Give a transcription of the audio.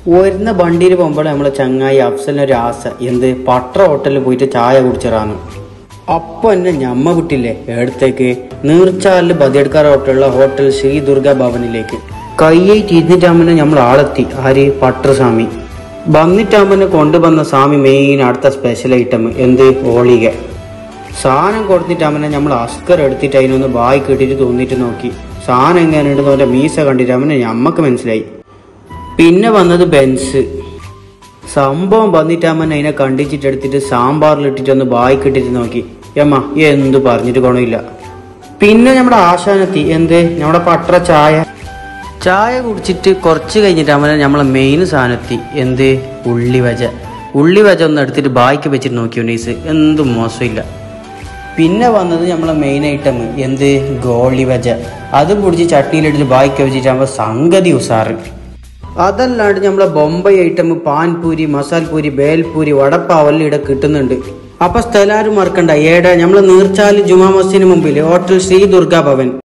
വരുന്ന വണ്ടിയിൽ പോകുമ്പോൾ നമ്മളെ ചങ്ങായി അഫ്സലിനൊരു ആശ എന്ത് പട്ര ഹോട്ടലിൽ പോയിട്ട് ചായ കുടിച്ചിറാന്ന്. അപ്പൊ എന്നെ ഞമ്മ വിട്ടില്ലേ എടുത്തേക്ക് നീർച്ചാലിൽ ബദിയെടുക്കാർ ഹോട്ടലുള്ള ഹോട്ടൽ ശ്രീ ദുർഗ ഭവനിലേക്ക്. കയ്യായിട്ട് ഇരുന്നിട്ടാകുമ്പോൾ നമ്മൾ ആളെത്തി. ആര്? പട്രസ്വാമി. വന്നിട്ടാകുമ്പോൾ കൊണ്ടുവന്ന സ്വാമി മെയിൻ അടുത്ത സ്പെഷ്യൽ ഐറ്റം എന്ത്? ഓളിക. സാധനം കൊടുത്തിട്ടാകുമ്പോൾ നമ്മൾ അസ്കർ എടുത്തിട്ട് അതിനൊന്ന് ബായി കെട്ടിട്ട് തോന്നിട്ട് നോക്കി. സാധനം എങ്ങനെയുണ്ടെന്ന് അവൻ്റെ മീസ കണ്ടിട്ടാകുമ്പോൾ ഞമ്മക്ക് മനസ്സിലായി. പിന്നെ വന്നത് ബെൻസ്. സംഭവം വന്നിട്ടാകുമ്പോൾ അതിനെ കണ്ടിച്ചിട്ട് എടുത്തിട്ട് സാമ്പാറിലിട്ടിട്ടൊന്ന് ബായി കെട്ടിട്ട് നോക്കി. യമ്മ എന്ത് പറഞ്ഞിട്ട് ഗുണമില്ല. പിന്നെ നമ്മുടെ ആശാനെത്തി. എന്ത്? നമ്മുടെ പട്ര ചായ കുടിച്ചിട്ട് കുറച്ച് കഴിഞ്ഞിട്ടാകുമ്പോൾ നമ്മളെ മെയിൻ സാധനത്തി. എന്ത്? ഉള്ളി വജ ഒന്ന് എടുത്തിട്ട് ബായ്ക്ക് വെച്ചിട്ട് നോക്കിയോ നൈസ്. എന്തും മോശമില്ല. പിന്നെ വന്നത് നമ്മളെ മെയിൻ ഐറ്റം എന്ത്? ഗോളി വജ. അതും കുടിച്ച് ചട്ടിയിലിട്ടിട്ട് ബായ്ക്ക് വെച്ചിട്ടാകുമ്പോൾ സംഗതി ഉസാറ്. അതല്ലാണ്ട് നമ്മളെ ബൊംബൈ ഐറ്റം പാൻപൂരി, മസാൽപൂരി, ബേൽപൂരി, വടപ്പാവെല്ലാം ഇവിടെ കിട്ടുന്നുണ്ട്. അപ്പൊ സ്ഥലം ആരും മറക്കണ്ട. ഏടാ? നമ്മളെ നീർച്ചാല് ജുമാ മസ്ജിദിന് മുമ്പിൽ ഹോട്ടൽ ശ്രീ ദുർഗ ഭവൻ.